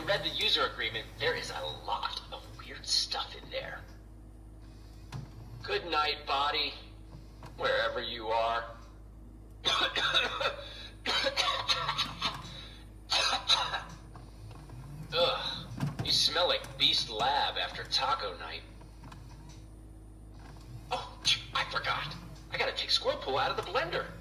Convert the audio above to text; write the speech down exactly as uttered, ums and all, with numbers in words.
read the user agreement, there is a lot of weird stuff in there. Good night, body. Wherever you are. Ugh. You smell like Beast Lab after taco night. Oh, I forgot. I gotta take Squirrel Pool out of the blender.